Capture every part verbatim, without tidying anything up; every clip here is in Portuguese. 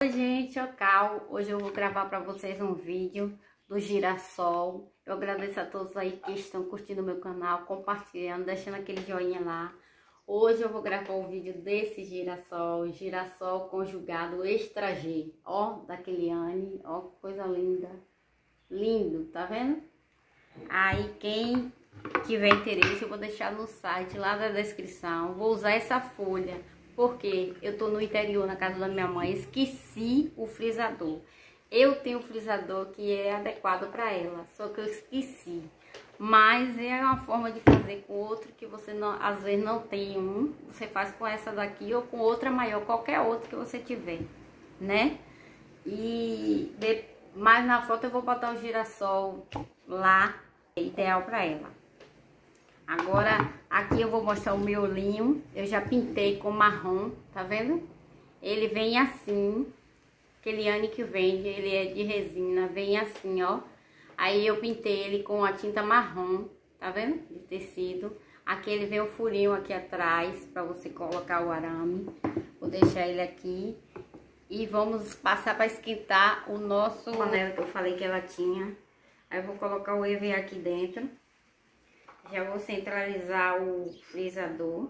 Oi gente, eu Cal. Hoje eu vou gravar para vocês um vídeo do girassol. Eu agradeço a todos aí que estão curtindo o meu canal, compartilhando, deixando aquele joinha lá. Hoje eu vou gravar um vídeo desse girassol, girassol conjugado extra G, ó, da Keliane, ó, que coisa linda, lindo, tá vendo? Aí quem tiver interesse eu vou deixar no site lá da descrição. Vou usar essa folha porque eu tô no interior, na casa da minha mãe, esqueci o frisador. Eu tenho um frisador que é adequado para ela, só que eu esqueci. Mas é uma forma de fazer com outro que você não, às vezes não tem um. Você faz com essa daqui ou com outra maior, qualquer outra que você tiver, né? E de, mais na foto eu vou botar o girassol lá, é ideal para ela. Agora aqui eu vou mostrar o miolinho. Eu já pintei com marrom, tá vendo? Ele vem assim, Keliane que vende, ele é de resina, vem assim, ó. Aí eu pintei ele com a tinta marrom, tá vendo? De tecido. Aqui ele vem o furinho aqui atrás para você colocar o arame. Vou deixar ele aqui e vamos passar para esquentar o nosso panela que eu falei que ela tinha. Aí eu vou colocar o E V A aqui dentro. Já vou centralizar o frisador.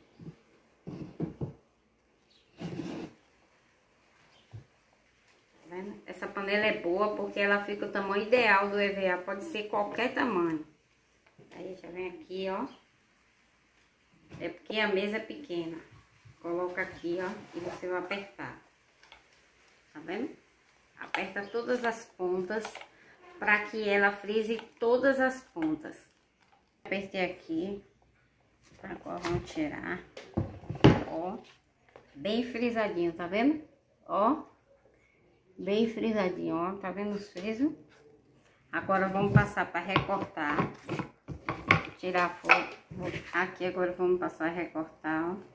Tá vendo? Essa panela é boa porque ela fica o tamanho ideal do E V A, pode ser qualquer tamanho. Aí já vem aqui, ó. É porque a mesa é pequena. Coloca aqui, ó, e você vai apertar. Tá vendo? Aperta todas as pontas para que ela frise todas as pontas. Apertei aqui, agora vamos tirar, ó, bem frisadinho, tá vendo? Ó, bem frisadinho, ó, tá vendo os frisos? Agora vamos passar para recortar, tirar a folha, aqui agora vamos passar a recortar, ó,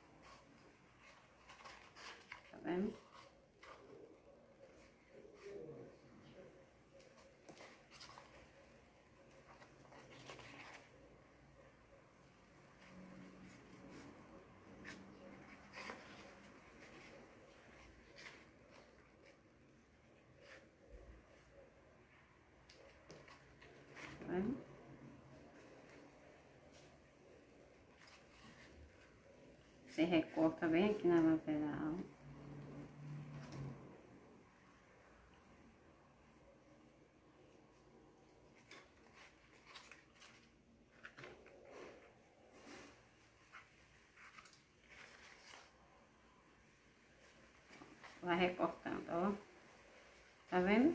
tá vendo? Você recorta bem aqui na lateral. Vai recortando, ó. Tá vendo?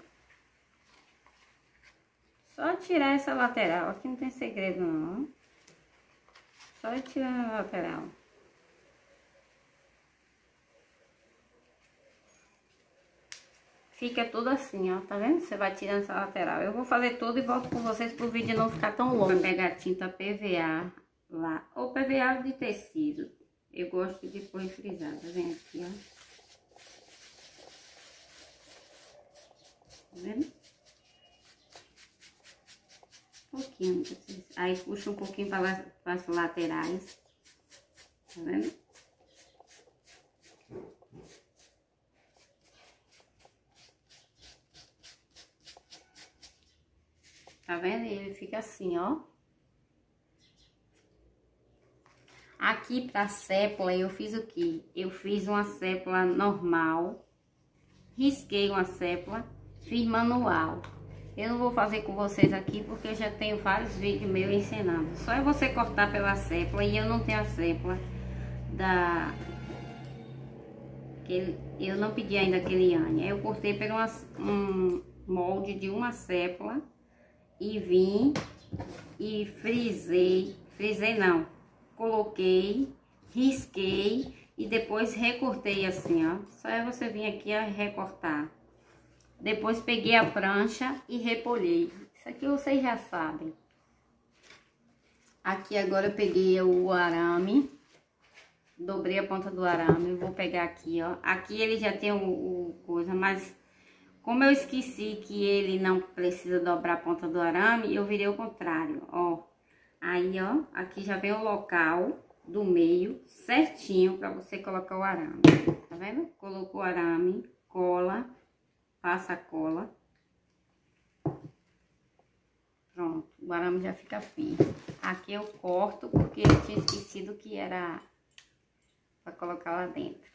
Só tirar essa lateral, aqui não tem segredo não. Só tirar a lateral. Fica tudo assim, ó, tá vendo? Você vai tirando essa lateral. Eu vou fazer tudo e volto com vocês pro vídeo não ficar tão longo. Vou pegar tinta P V A lá, ou P V A de tecido. Eu gosto de pôr frisada, vem aqui, ó. Tá vendo? Um pouquinho, aí puxa um pouquinho para as laterais, tá vendo? Tá vendo? E ele fica assim, ó. Aqui pra sépula eu fiz o quê? Eu fiz uma sépula normal, risquei uma sépula, fiz manual. Eu não vou fazer com vocês aqui porque eu já tenho vários vídeos meus ensinando. Só é você cortar pela sépula e eu não tenho a sépula da... que eu não pedi ainda a Keliane. Aí eu cortei por uma... um molde de uma sépula e vim e frisei, frisei não, coloquei, risquei e depois recortei assim, ó. Só é você vir aqui a recortar. Depois peguei a prancha e repolhei. Isso aqui vocês já sabem. Aqui agora eu peguei o arame. Dobrei a ponta do arame. Vou pegar aqui, ó. Aqui ele já tem o, o coisa, mas como eu esqueci que ele não precisa dobrar a ponta do arame, eu virei o contrário, ó. Aí, ó, aqui já vem o local do meio certinho para você colocar o arame. Tá vendo? Colocou o arame, passa a cola. Pronto, o arame já fica firme. Aqui eu corto porque eu tinha esquecido que era para colocar lá dentro.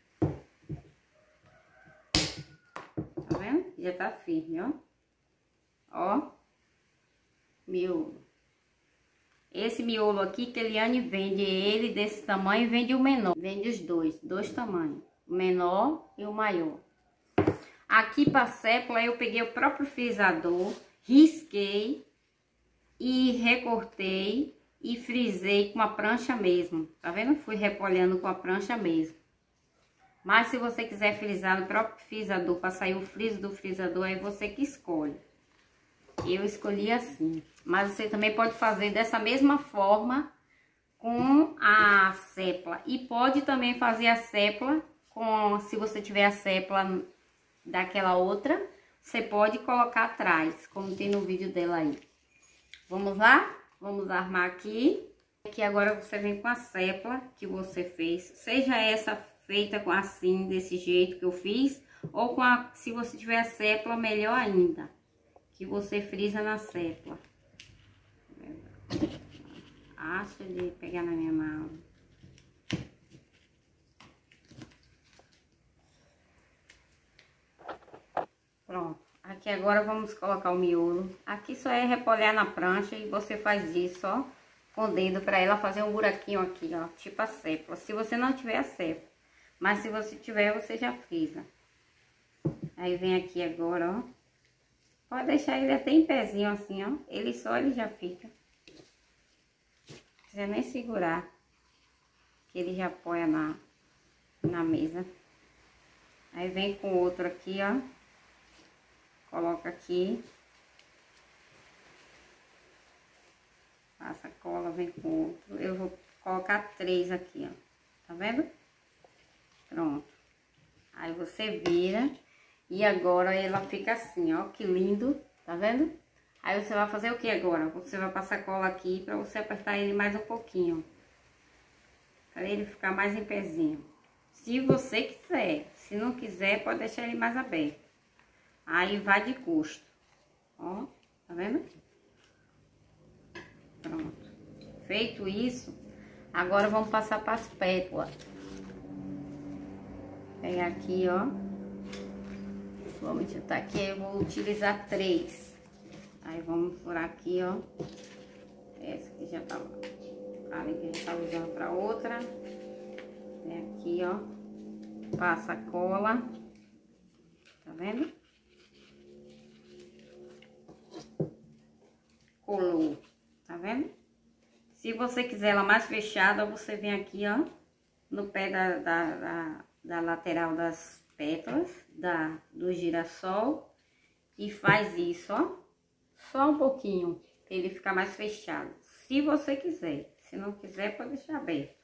Tá vendo? Já tá firme, ó. Ó, miolo. Esse miolo aqui, que Eliane vende ele desse tamanho, vende o menor. Vende os dois, dois tamanhos. O menor e o maior. Aqui para sépula eu peguei o próprio frisador, risquei e recortei e frisei com a prancha mesmo. Tá vendo? Fui repolhando com a prancha mesmo. Mas se você quiser frisar no próprio frisador, para sair o friso do frisador, aí você que escolhe. Eu escolhi assim. Mas você também pode fazer dessa mesma forma com a sépula. E pode também fazer a sépula com, se você tiver a sépula daquela outra, você pode colocar atrás, como tem no vídeo dela aí. Vamos lá? Vamos armar aqui. Aqui agora você vem com a sépula que você fez. Seja essa feita com assim, desse jeito que eu fiz, ou com a, se você tiver a sépula, melhor ainda. Que você frisa na sépula. Acha de pegar na minha mão. Pronto. Aqui agora vamos colocar o miolo. Aqui só é repolhar na prancha e você faz isso, ó, com o dedo para ela fazer um buraquinho aqui, ó, tipo a sépula. Se você não tiver a sépula, mas se você tiver, você já frisa. Aí vem aqui agora, ó. Pode deixar ele até em pezinho assim, ó. Ele só, ele já fica. Não precisa nem segurar. Que ele já apoia na, na mesa. Aí vem com outro aqui, ó. Coloca aqui. Passa a cola, vem com outro. Eu vou colocar três aqui, ó. Tá vendo? Pronto. Aí você vira. E agora ela fica assim, ó, que lindo, tá vendo? Aí você vai fazer o que agora? Você vai passar cola aqui pra você apertar ele mais um pouquinho. Pra ele ficar mais em pezinho. Se você quiser. Se não quiser, pode deixar ele mais aberto. Aí vai de gosto. Ó, tá vendo? Pronto. Feito isso, agora vamos passar para as pétalas. Pegar aqui, ó. Vamos juntar aqui, eu vou utilizar três. Aí vamos furar aqui, ó. Essa que já tá, ali que a gente tá usando pra outra. Vem aqui, ó. Passa a cola. Tá vendo? Colou. Tá vendo? Se você quiser ela mais fechada, você vem aqui, ó. No pé da, da, da, da lateral das pétalas da, do girassol e faz isso, ó, só um pouquinho, pra ele ficar mais fechado, se você quiser. Se não quiser, pode deixar aberto.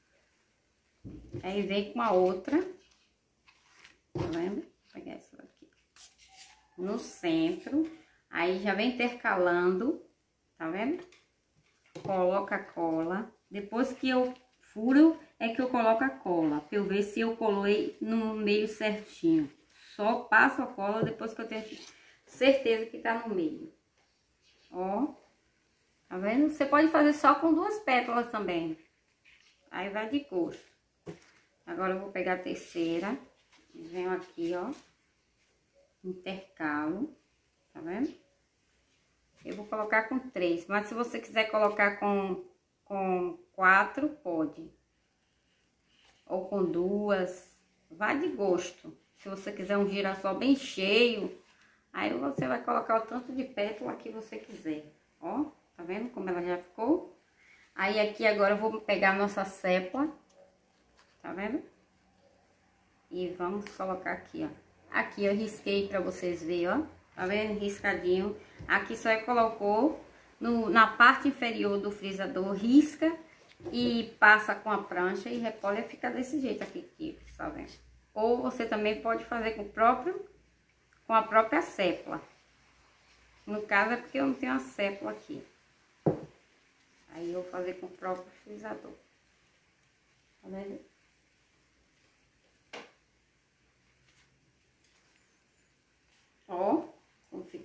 Aí vem com a outra, tá vendo? Vou pegar essa daqui no centro, aí já vem intercalando, tá vendo? Coloca a cola, depois que eu furo é que eu coloco a cola, pra eu ver se eu colei no meio certinho. Só passo a cola depois que eu tenho certeza que tá no meio. Ó, tá vendo? Você pode fazer só com duas pétalas também. Aí vai de gosto. Agora eu vou pegar a terceira. Venho aqui, ó. Intercalo. Tá vendo? Eu vou colocar com três. Mas se você quiser colocar com, com quatro, pode. Ou com duas. Vai de gosto. Se você quiser um girassol bem cheio, aí você vai colocar o tanto de pétala que você quiser. Ó, tá vendo como ela já ficou? Aí aqui agora eu vou pegar a nossa sépula, tá vendo? E vamos colocar aqui, ó. Aqui eu risquei pra vocês verem, ó. Tá vendo? Riscadinho. Aqui só é colocou no, na parte inferior do frisador, risca e passa com a prancha e repolha, fica desse jeito aqui, aqui, tá vendo? Ou você também pode fazer com o próprio, com a própria sépula. No caso é porque eu não tenho a sépula aqui. Aí eu vou fazer com o próprio frisador. Tá vendo?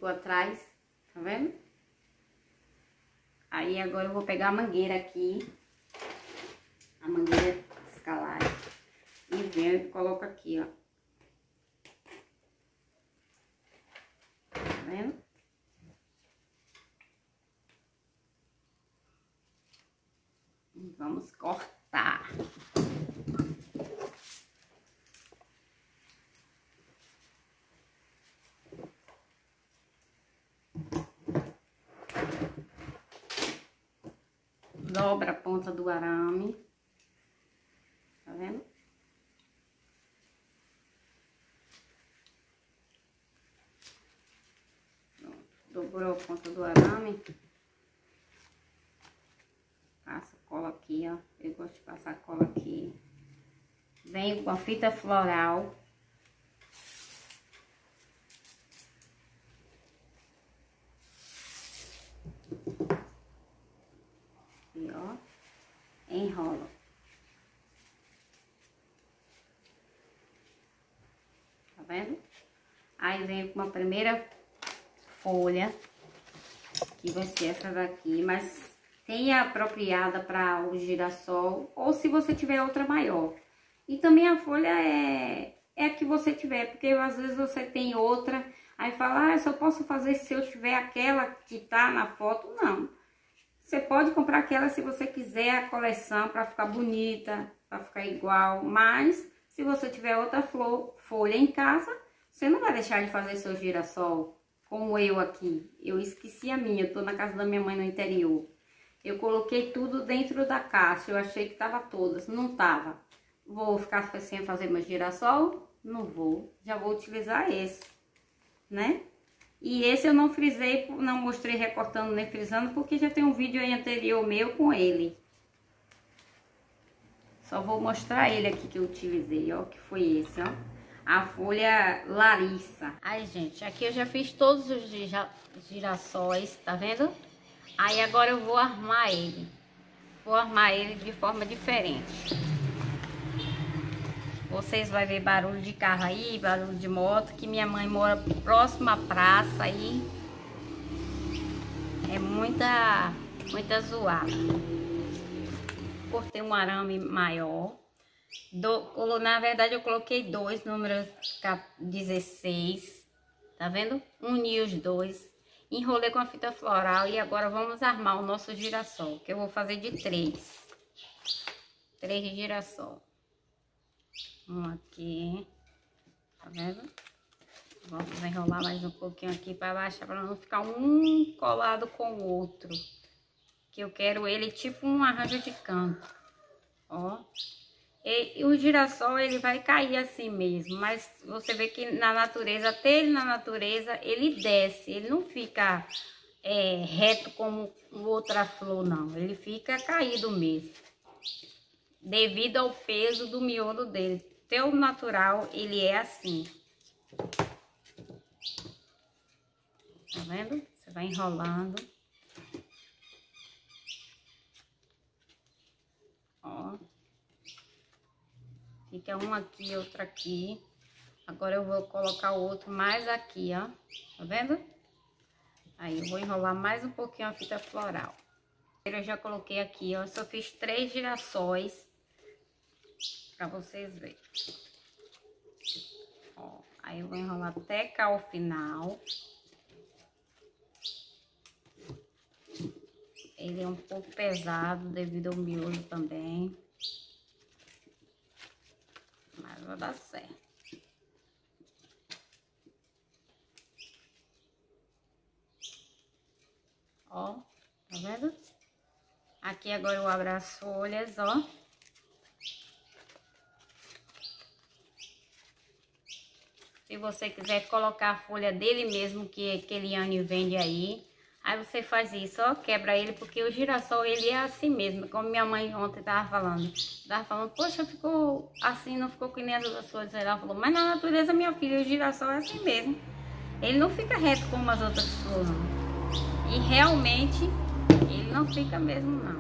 ficou atrás, tá vendo? Aí agora eu vou pegar a mangueira aqui, a mangueira escalada, e venho e coloco aqui, ó. Tá vendo? E vamos cortar. Dobra a ponta do arame, tá vendo? Pronto, dobrou a ponta do arame. Passa cola aqui, ó. Eu gosto de passar cola aqui. Venho com a fita floral. E ó, enrola. Tá vendo? Aí venho com uma primeira folha, que vai ser essa daqui, mas tenha apropriada para o girassol, ou se você tiver outra maior. E também a folha é, é a que você tiver, porque às vezes você tem outra, aí fala, ah, eu só posso fazer se eu tiver aquela que tá na foto. Não. Você pode comprar aquela se você quiser a coleção para ficar bonita, para ficar igual. Mas se você tiver outra flor, folha em casa, você não vai deixar de fazer seu girassol. Como eu aqui. Eu esqueci a minha, eu tô na casa da minha mãe no interior. Eu coloquei tudo dentro da caixa, eu achei que tava todas, não tava. Vou ficar sem fazer meu girassol? Não vou. Já vou utilizar esse, né? E esse eu não frisei, não mostrei recortando nem frisando, porque já tem um vídeo aí anterior meu com ele. Só vou mostrar ele aqui que eu utilizei, ó, que foi esse, ó. A folha Larissa. Aí, gente, aqui eu já fiz todos os girassóis, tá vendo? Aí agora eu vou armar ele. Vou armar ele de forma diferente. Vocês vão ver barulho de carro aí, barulho de moto, que minha mãe mora próximo à praça aí. É muita, muita zoada. Cortei um arame maior. Do, na verdade eu coloquei dois, números dezesseis. Tá vendo? Uni os dois. Enrolei com a fita floral e agora vamos armar o nosso girassol, que eu vou fazer de três. Três de girassol. Um aqui, tá vendo? Vamos enrolar mais um pouquinho aqui para baixo, para não ficar um colado com o outro. Que eu quero ele tipo um arranjo de canto, ó. E, e o girassol, ele vai cair assim mesmo, mas você vê que na natureza, até ele na natureza, ele desce, ele não fica é, reto como outra flor, não. Ele fica caído mesmo, devido ao peso do miolo dele. Teu natural, ele é assim. Tá vendo? Você vai enrolando. Ó. Fica um aqui, outro aqui. Agora eu vou colocar o outro mais aqui, ó. Tá vendo? Aí eu vou enrolar mais um pouquinho a fita floral. Eu já coloquei aqui, ó. Só fiz três girassóis. Pra vocês verem. Ó, aí eu vou enrolar até cá ao final. Ele é um pouco pesado devido ao miolo também. Mas vai dar certo. Ó, tá vendo? Aqui agora eu abro as folhas, ó. Se você quiser colocar a folha dele mesmo, que, que Eliane vende aí, aí você faz isso, ó, quebra ele, porque o girassol, ele é assim mesmo, como minha mãe ontem tava falando. Tava falando, poxa, ficou assim, não ficou que nem as outras flores. Ela falou, mas na natureza, minha filha, o girassol é assim mesmo. Ele não fica reto como as outras flores, não. E realmente, ele não fica mesmo, não.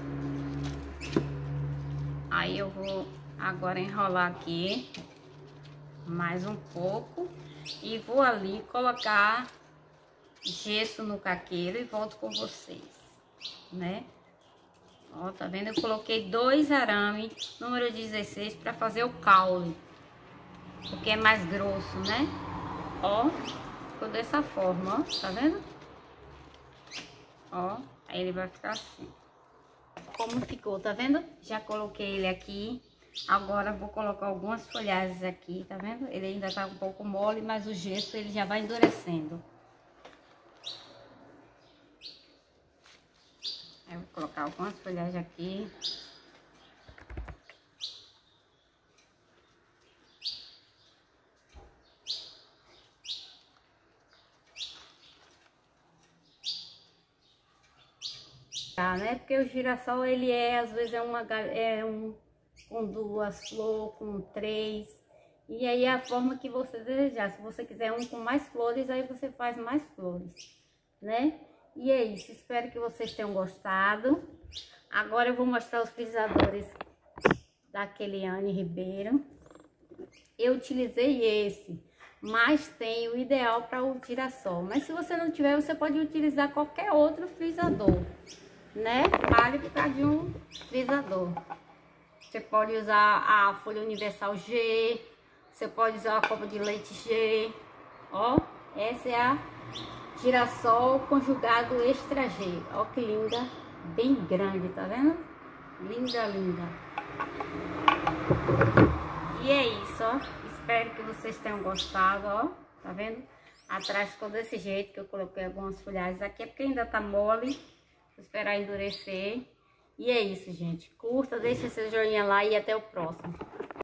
Aí eu vou agora enrolar aqui mais um pouco e vou ali colocar gesso no caqueiro e volto com vocês, né? Ó, tá vendo? Eu coloquei dois arame número dezesseis para fazer o caule, porque é mais grosso, né? Ó, ficou dessa forma, ó, tá vendo? Ó, aí ele vai ficar assim. Como ficou, tá vendo? Já coloquei ele aqui. Agora vou colocar algumas folhagens aqui, tá vendo? Ele ainda tá um pouco mole, mas o gesso ele já vai endurecendo. Aí eu vou colocar algumas folhagens aqui. Tá, né? Porque o girassol ele é, às vezes é uma é um com duas flores, com três. E aí é a forma que você desejar. Se você quiser um com mais flores, aí você faz mais flores, né? E é isso, espero que vocês tenham gostado. Agora eu vou mostrar os frisadores da Keliane Ribeiro. Eu utilizei esse, mas tem o ideal para o girassol. Mas se você não tiver, você pode utilizar qualquer outro frisador, né? Vale por causa de um frisador. Você pode usar a folha universal G, você pode usar a copa de leite G. Ó, essa é a girassol conjugado extra G. Ó que linda, bem grande, tá vendo? Linda, linda. E é isso, ó. Espero que vocês tenham gostado, ó. Tá vendo? Atrás ficou desse jeito, que eu coloquei algumas folhagens aqui, é porque ainda tá mole. Vou esperar endurecer. E é isso, gente. Curta, deixa seu joinha lá e até o próximo.